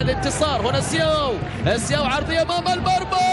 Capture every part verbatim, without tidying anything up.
الانتصار. هنا سياو، سياو عرضية أمام المرمى،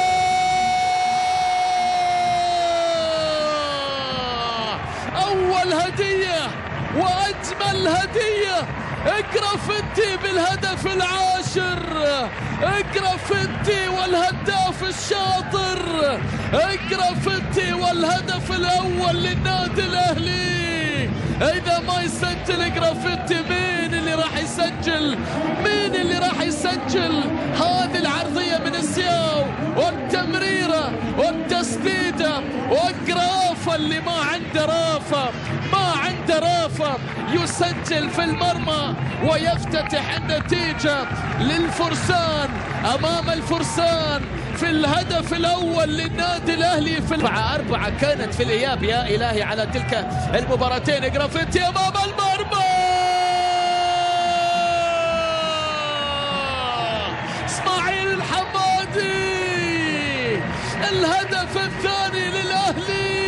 أول هدية وأجمل هدية، جرافيتي بالهدف العاشر، جرافيتي والهداف الشاطر، جرافيتي والهدف الأول للنادي الأهلي. إذا ما يسجل جرافيتي مين اللي راح يسجل؟ مين اللي راح يسجل؟ هذه العرضية من السياو والتمريرة والتسديدة والجرافة اللي ما عنده رافة، ما عنده رافة، يسجل في المرمى ويفتتح النتيجة للفرسان أمام الفرسان في الهدف الأول للنادي الأهلي. في أربعة أربعة كانت في الإياب يا إلهي على تلك المباراتين. جرافيتي أمام المرمى، إسماعيل الحمادي الهدف الثاني للأهلي،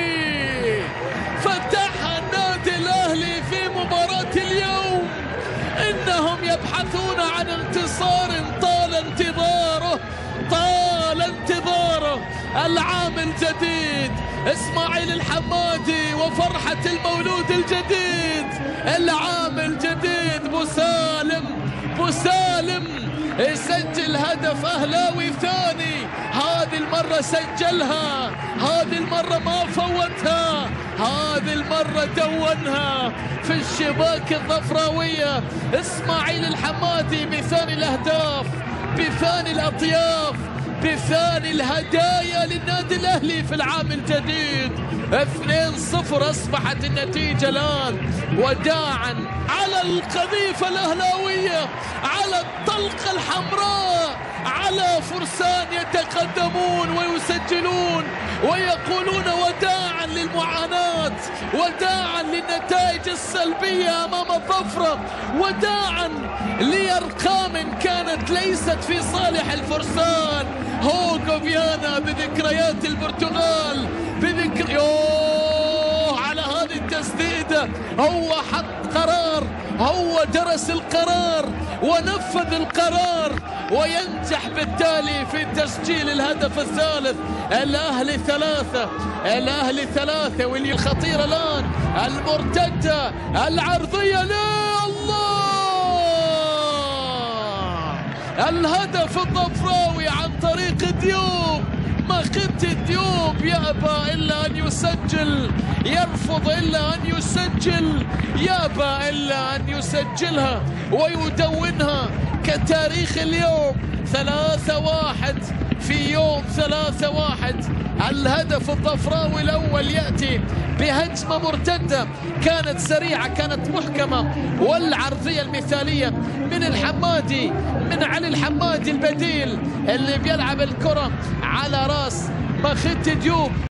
فتحها النادي الأهلي في مباراة اليوم. إنهم يبحثون عن انتصار طال انتظاره، طال انتظاره. العام الجديد، إسماعيل الحمادي وفرحة المولود الجديد. العام الجديد، بوسالم بوسالم يسجل هدف أهلاوي ثاني. هذه المرة سجلها، هذه المرة ما فوتها، هذه المرة دونها في الشباك الظفراوية. إسماعيل الحمادي بثاني الأهداف، بثاني الأطياف، بثاني الهدايا للنادي الأهلي في العام الجديد. اثنين صفر أصبحت النتيجة الآن، وداعا على القذيفة الأهلاوية، على الطلقة الحمراء، على فرسان يتقدمون ويسجلون ويقولون وداعا للمعاناة، وداعا للنتائج السلبية أمام الظفرة، وداعا لأرقام كانت ليست في صالح الفرسان. هوغو فيانا بذكريات البرتغال، بذكر يوه على هذه التسديدة. هو حط قرار، هو درس القرار ونفذ القرار، وينجح بالتالي في تسجيل الهدف الثالث. الأهلي ثلاثة، الأهلي ثلاثة. واللي الخطيرة الآن المرتدة العرضية، لا الله، الهدف الظفراوي عن طريق ديوب. ماخيتي ديوب يأبى إلا أن يسجل، يرفض إلا أن يسجل، يأبى إلا أن يسجلها ويدونها كتاريخ اليوم. ثلاثة واحد في يوم ثلاثة واحد. الهدف الظفراوي الأول يأتي بهجمة مرتدة كانت سريعة، كانت محكمة، والعرضية المثالية من الحمادي، من علي الحمادي البديل اللي بيلعب الكرة على راس ماخيتي ديوب.